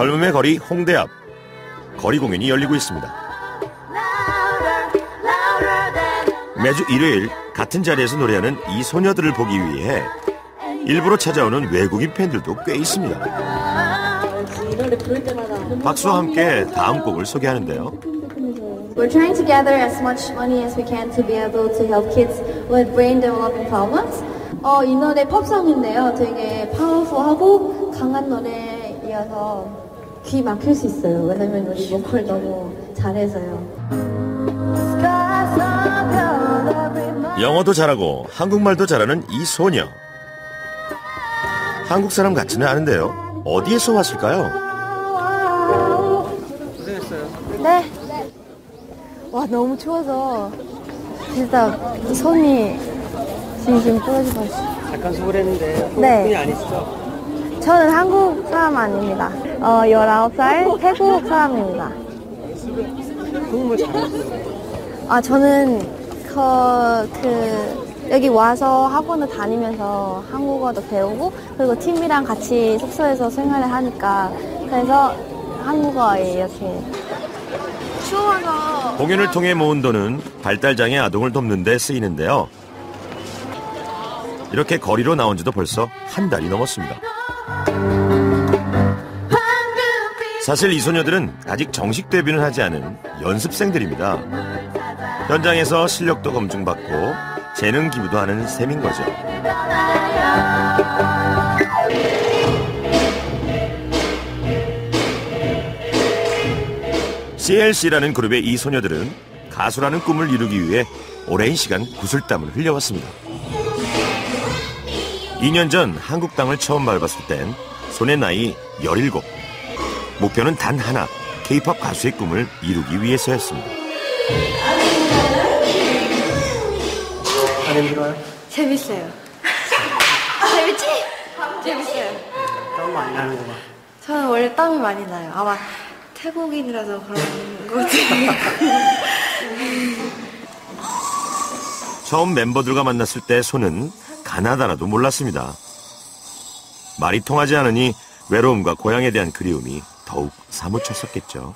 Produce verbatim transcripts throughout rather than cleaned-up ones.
젊음의 거리 홍대 앞 거리 공연이 열리고 있습니다. 매주 일요일 같은 자리에서 노래하는 이 소녀들을 보기 위해 일부러 찾아오는 외국인 팬들도 꽤 있습니다. 박수와 함께 다음 곡을 소개하는데요. We're trying to gather as much money as we can to be able to help kids with brain developing problems. 어, 이 노래 팝송인데요. 되게 파워풀하고 강한 노래이어서 귀 막힐 수 있어요. 왜냐면 우리 보컬 너무 잘해서요. 영어도 잘하고 한국말도 잘하는 이 소녀. 한국 사람 같지는 않은데요. 어디에서 왔을까요? 네. 와, 너무 추워서 진짜 손이 지금 부러질 뻔했어요. 잠깐 소개했는데 한국 네. 분이 아니시죠? 저는 한국 사람 아닙니다. 어, 열아홉 살 태국 사람입니다. 한국말 잘하시죠? 아, 저는 그, 그 여기 와서 학원을 다니면서 한국어도 배우고 그리고 팀이랑 같이 숙소에서 생활을 하니까 그래서 한국어에 이렇게 추워서 공연을 통해 모은 돈은 발달장애 아동을 돕는 데 쓰이는데요. 이렇게 거리로 나온 지도 벌써 한 달이 넘었습니다. 사실 이 소녀들은 아직 정식 데뷔는 하지 않은 연습생들입니다. 현장에서 실력도 검증받고 재능 기부도 하는 셈인 거죠. 씨엘씨라는 그룹의 이 소녀들은 가수라는 꿈을 이루기 위해 오랜 시간 구슬땀을 흘려왔습니다. 이 년 전 한국 땅을 처음 밟았을 땐 손의 나이 열일곱. 목표는 단 하나, 케이팝 가수의 꿈을 이루기 위해서였습니다. 안 힘들어요? 재밌어요. 재밌지? 재밌어요. 땀 많이 나는구나. 저는 원래 땀이 많이 나요. 아마 태국인이라서 그런 것 같아요. 처음 멤버들과 만났을 때 손은 가나다라도 몰랐습니다. 말이 통하지 않으니 외로움과 고향에 대한 그리움이 더욱 사무쳤었겠죠.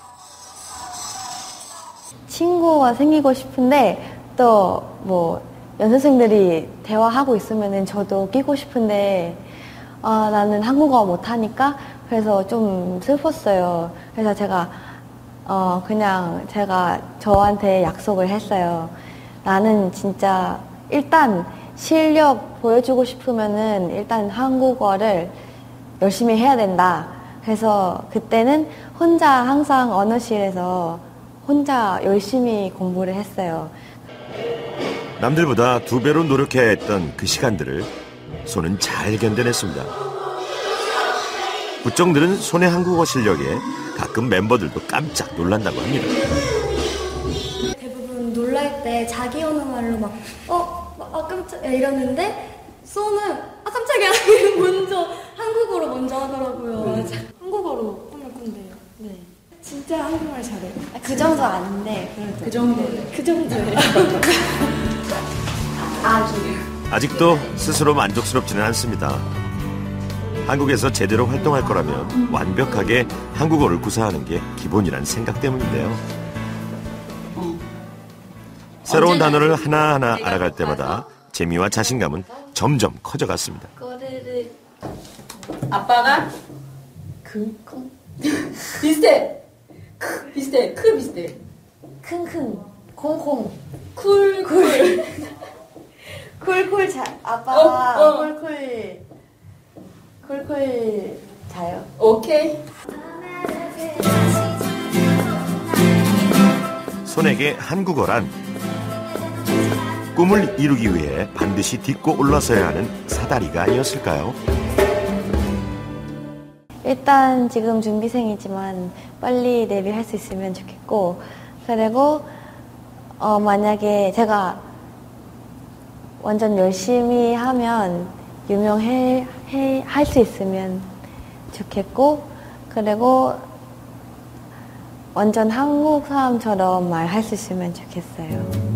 친구가 생기고 싶은데 또 뭐 연습생들이 대화하고 있으면은 저도 끼고 싶은데 아, 나는 한국어 못하니까 그래서 좀 슬펐어요. 그래서 제가 어, 그냥 제가 저한테 약속을 했어요. 나는 진짜 일단 실력 보여주고 싶으면은 일단 한국어를 열심히 해야 된다. 그래서 그때는 혼자 항상 언어실에서 혼자 열심히 공부를 했어요. 남들보다 두 배로 노력해야 했던 그 시간들을 손은 잘 견뎌냈습니다. 부쩍 늘은 손의 한국어 실력에 가끔 member들도 깜짝 놀란다고 합니다. 대부분 놀랄 때 자기 언어말로 막 어? 아 깜짝이야 이러는데 소는 아 깜짝이야 먼저 한국어로 먼저 하더라고요. 음. 한국어로 꿈을 꾼대요. 네. 진짜 한국말 잘해요. 아, 그 정도 아닌데 그래도. 그 정도. 그 정도예요. 아직도 스스로 만족스럽지는 않습니다. 한국에서 제대로 활동할 거라면 완벽하게 한국어를 구사하는 게 기본이란 생각 때문인데요. 새로운 단어를 하나하나 알아갈 때마다 재미와 자신감은 점점 커져갔습니다. 꼬르르 아빠가 킁킁 비슷해. 크 비슷해. 크 비슷해. 킁킁 콩콩 쿨쿨 쿨쿨 자 아빠가 어, 어. 쿨쿨 쿨쿨 자요. 오케이. 손에게 한국어란 꿈을 이루기 위해 반드시 딛고 올라서야 하는 사다리가 아니었을까요? 일단 지금 준비생이지만 빨리 데뷔할 수 있으면 좋겠고 그리고 어, 만약에 제가 완전 열심히 하면 유명해 할 수 있으면 좋겠고 그리고 완전 한국 사람처럼 말할 수 있으면 좋겠어요.